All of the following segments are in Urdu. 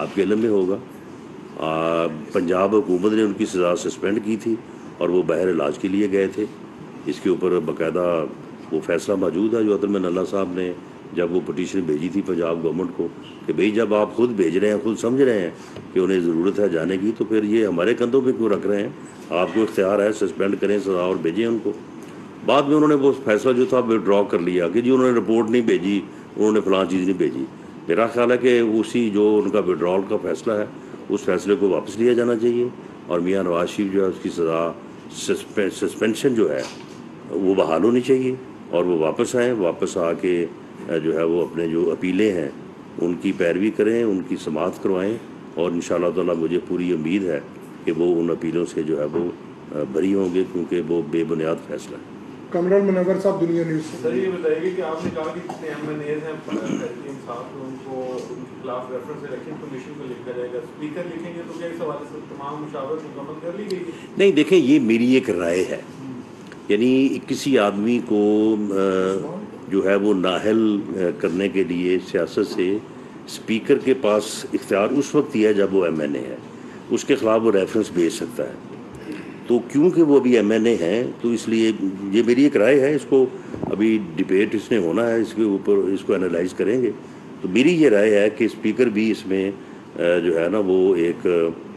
آپ کے علم میں ہوگا، پنجاب حکومت نے ان کی سزا سسپینڈ کی تھی اور وہ باہر علاج کے لیے گئے تھے. اس کے اوپر باقاعدہ وہ فیصلہ موجود ہے جو عطر اللہ صاحب نے جب وہ پٹیشن بھیجی تھی پنجاب گورنمنٹ کو کہ بھئی جب آپ خود بھیج رہے ہیں، خود سمجھ رہے ہیں کہ انہیں ضرورت ہے جانے کی، تو پھر یہ ہمارے کندھوں پہ کیوں رکھ رہے ہیں؟ آپ کو اختیار ہے، سسپینڈ کریں سزا اور بھیجیں ان کو. بعد میں انہوں نے وہ فیصلہ جو تھا وڈرا کر لیا کہ جی انہوں نے رپورٹ نہیں بھیجی، انہوں نے فلاں چیز نہیں بھیجی. میرا خیال ہے کہ اسی جو ان کا وڈرال کا فیصلہ ہے اس فیصلے کو واپس لیا جانا چاہیے اور میاں نواز شریف جو ہے اس کی سزا سسپینشن جو ہے وہ بحال ہونی چاہیے اور وہ واپس آئیں، واپس آ کے جو ہے وہ اپنے جو اپیلیں ہیں ان کی پیروی کریں، ان کی سماعت کروائیں اور انشاءاللہ تعالیٰ مجھے پوری امید ہے کہ وہ ان اپیلوں سے جو ہے وہ بری ہوں گے کیونکہ وہ بے بنیاد فیصلہ ہے. کامران منور صاحب، دنیا نیوز سے. سر یہ بتائیے کہ آپ نے کہا کہ جتنے ایم این ایز ہیں تحریک انصاف ان کو ان کے خلاف ریفرنس الیکشن کمیشن کو لکھا جائے گا، اسپیکر لکھیں گے تو کیا اس حوالے سے تمام مشاورت مکمل کر لی گئی ہے؟ نہیں دیکھیں، یہ میری ایک رائے ہے. یعنی کسی آدمی کو جو ہے وہ نااہل کرنے کے لیے سیاست سے اسپیکر کے پاس اختیار اس وقت ہی ہے جب وہ ایم این اے ہے، اس کے خلاف وہ ریفرنس بھیج سکتا ہے. تو کیونکہ وہ ابھی ایم این اے ہیں تو اس لیے یہ میری ایک رائے ہے، اس کو ابھی ڈبیٹ اس نے ہونا ہے، اس کے اوپر اس کو انالائز کریں گے. تو میری یہ رائے ہے کہ اسپیکر بھی اس میں جو ہے نا وہ ایک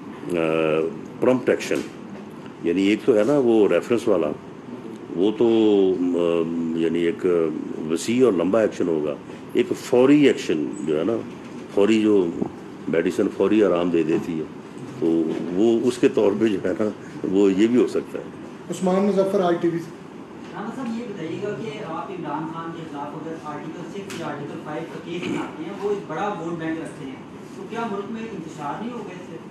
پرمپٹ ایکشن، یعنی ایک تو ہے نا وہ ریفرنس والا، وہ تو یعنی ایک وسیع اور لمبا ایکشن ہوگا. ایک فوری ایکشن جو ہے نا، فوری جو میڈیسن فوری آرام دے دیتی ہے، تو وہ اس کے طور پہ جو ہے نا وہ یہ بھی ہو سکتا ہے. عثمان مظفر، آئی ٹی وی سے. رانا صاحب یہ بتائیے گا کہ آپ عمران خان کے خلاف اگر آرٹیکل 6 یا آرٹیکل 5 کا کیس بناتے ہیں، وہ ایک بڑا ووٹ بینک رکھتے ہیں، تو کیا ملک میں انتشار نہیں ہوگا اس سے؟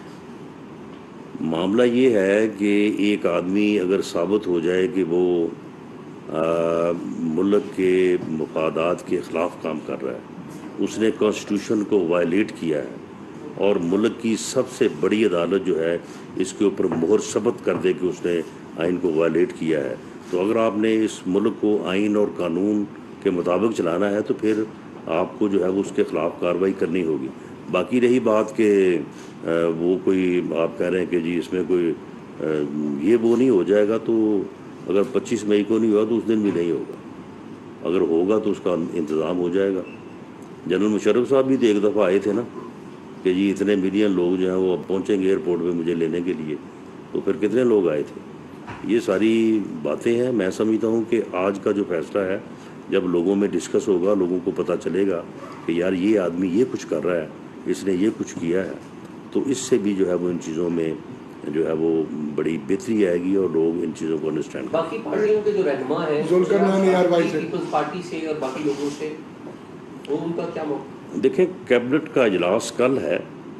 معاملہ یہ ہے کہ ایک آدمی اگر ثابت ہو جائے کہ وہ ملک کے مفادات کے خلاف کام کر رہا ہے، اس نے کانسٹیٹیوشن کو وائلیٹ کیا ہے اور ملک کی سب سے بڑی عدالت جو ہے اس کے اوپر مہر ثبت کر دے کہ اس نے آئین کو وائلیٹ کیا ہے، تو اگر آپ نے اس ملک کو آئین اور قانون کے مطابق چلانا ہے تو پھر آپ کو جو ہے وہ اس کے خلاف کارروائی کرنی ہوگی. باقی رہی بات کہ وہ کوئی آپ کہہ رہے ہیں کہ جی اس میں کوئی یہ وہ نہیں ہو جائے گا، تو اگر 25 مئی کو نہیں ہوا تو اس دن بھی نہیں ہوگا، اگر ہوگا تو اس کا انتظام ہو جائے گا. جنرل مشرف صاحب بھی تو ایک دفعہ آئے تھے نا کہ جی اتنے ملین لوگ جو ہیں وہ اب پہنچیں گے ایئرپورٹ پہ مجھے لینے کے لیے، تو پھر کتنے لوگ آئے تھے؟ یہ ساری باتیں ہیں. میں سمجھتا ہوں کہ آج کا جو فیصلہ ہے جب لوگوں میں ڈسکس ہوگا، لوگوں کو پتہ چلے گا کہ یار یہ آدمی یہ کچھ کر رہا ہے، اس نے یہ کچھ کیا ہے، تو اس سے بھی جو ہے وہ ان چیزوں میں جو ہے وہ بڑی بہتری آئے گی اور لوگ ان چیزوں کو انڈرسٹینڈ کریں. باقی پارٹیوں کے جو رہنما ہیں پیپلز پارٹی سے اور باقی لوگوں سے، وہ ان کا کیا موقع؟ دیکھیں، کیبنٹ کا اجلاس کل ہے،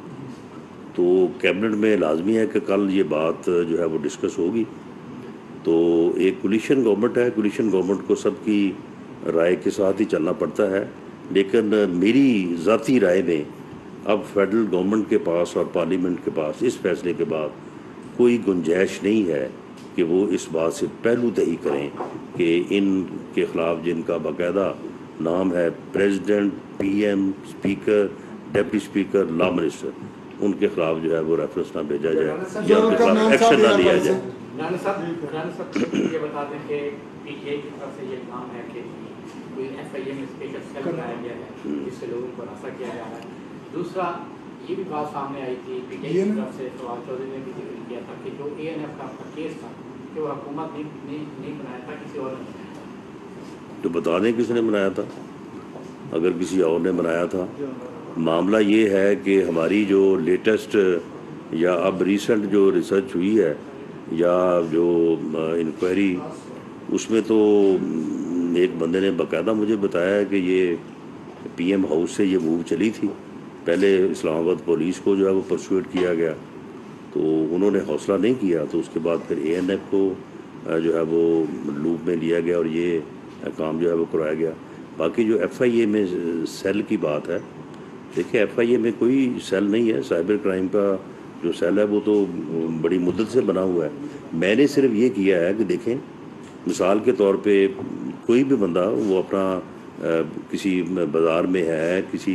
تو کیبنٹ میں لازمی ہے کہ کل یہ بات جو ہے وہ ڈسکس ہوگی. تو ایک کولیشن گورنمنٹ ہے، کولیشن گورنمنٹ کو سب کی رائے کے ساتھ ہی چلنا پڑتا ہے، لیکن میری ذاتی رائے میں اب فیڈرل گورنمنٹ کے پاس اور پارلیمنٹ کے پاس اس فیصلے کے بعد کوئی گنجائش نہیں ہے کہ وہ اس بات سے پہلو دہی کریں کہ ان کے خلاف جن کا باقاعدہ نام ہے president, P M, speaker, deputy speaker, law minister, ان کے خلاف جو ہے وہ ریفرنس نہ بھیجا جائے یا ان کے خلاف ایکشن نہ لیا جائے. رانا صاحب یہ بتا دیں کہ پی ٹی آئی کی طرف سے یہ کام ہے کہ کوئی ایف آئی اے میں اسپیکر سیل بنایا گیا ہے جس سے لوگوں کو رسا کیا جا رہا ہے. دوسرا یہ بھی بات سامنے آئی تھی، پی ٹی آئی کی طرف سے فواد چودھری نے بھی ذکر کیا تھا کہ جو اے این ایف کا کیس تھا کہ وہ حکومت نے نہیں بنایا تھا، کسی اور نے بنایا تھا. تو بتا دیں کس نے بنایا تھا. اگر کسی اور نے بنایا تھا، معاملہ یہ ہے کہ ہماری جو لیٹسٹ یا اب ریسنٹ جو ریسرچ ہوئی ہے یا جو انکوائری، اس میں تو ایک بندے نے باقاعدہ مجھے بتایا ہے کہ یہ پی ایم ہاؤس سے یہ موو چلی تھی. پہلے اسلام آباد پولیس کو جو ہے وہ پرسویٹ کیا گیا تو انہوں نے حوصلہ نہیں کیا، تو اس کے بعد پھر اے این ایف کو جو ہے وہ لوپ میں لیا گیا اور یہ کام جو ہے وہ کرایا گیا. باقی جو ایف آئی اے میں سیل کی بات ہے، دیکھیں ایف آئی اے میں کوئی سیل نہیں ہے. سائبر کرائم کا جو سیل ہے وہ تو بڑی مدت سے بنا ہوا ہے. میں نے صرف یہ کیا ہے کہ دیکھیں مثال کے طور پہ کوئی بھی بندہ وہ اپنا کسی بازار میں ہے، کسی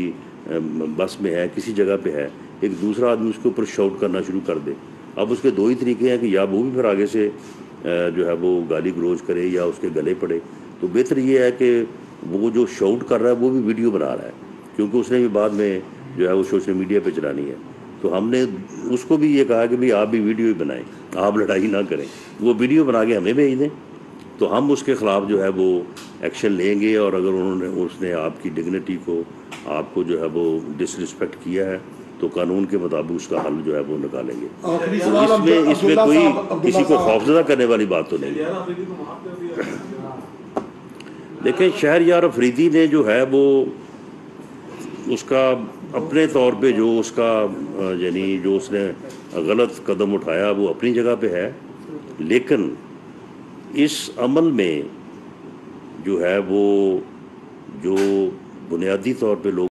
بس میں ہے کسی جگہ پہ ہے، ایک دوسرا آدمی اس کے اوپر شاؤٹ کرنا شروع کر دے. اب اس کے دو ہی طریقے ہیں کہ یا وہ بھی پھر آگے سے جو ہے وہ گالی گلوچ کرے یا اس کے گلے پڑے. تو بہتر یہ ہے کہ وہ جو شاؤٹ کر رہا ہے وہ بھی ویڈیو بنا رہا ہے، کیونکہ اس نے بھی بعد میں جو ہے وہ سوشل میڈیا پہ چلانی ہے. تو ہم نے اس کو بھی یہ کہا کہ بھئی آپ بھی ویڈیو ہی بنائیں، آپ لڑائی نہ کریں، وہ ویڈیو بنا کے ہمیں بھیج دیں تو ہم اس کے خلاف جو ہے وہ ایکشن لیں گے. اور اگر اس نے آپ کی ڈگنیٹی کو، آپ کو جو ہے وہ ڈس رسپیکٹ کیا ہے تو قانون کے مطابق اس کا حل جو ہے وہ نکالیں گے. آخری تو سوال اس میں کوئی کسی کو خوفزدہ کرنے والی بات تو نہیں ہے. دیکھیں شہریار افریدی نے جو ہے وہ اس کا اپنے طور پہ جو اس کا یعنی جو اس نے غلط قدم اٹھایا وہ اپنی جگہ پہ ہے، لیکن اس عمل میں جو ہے وہ جو بنیادی طور پہ لوگ